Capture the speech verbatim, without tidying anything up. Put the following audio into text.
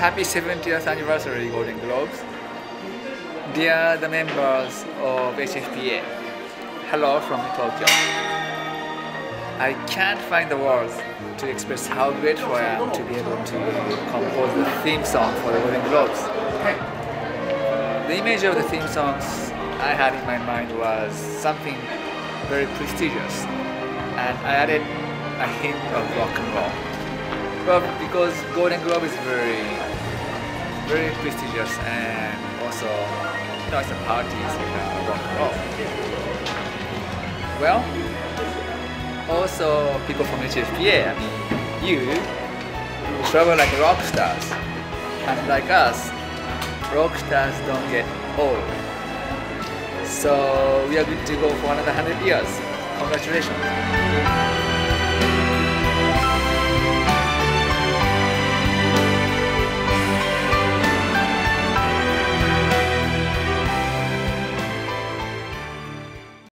happy seventieth anniversary Golden Globes. Dear the members of H F P A, hello from Tokyo. I can't find the words to express how grateful I am to be able to compose the theme song for the Golden Globes. The image of the theme songs I had in my mind was something very prestigious, and I added a hint of rock and roll. Well, because Golden Globe is very, very prestigious, and also, you know, it's a party, it's like a rock and roll. Well, also people from H F P A, I mean, you travel like rock stars, and like us, rock stars don't get old. So we are good to go for another hundred years. Congratulations.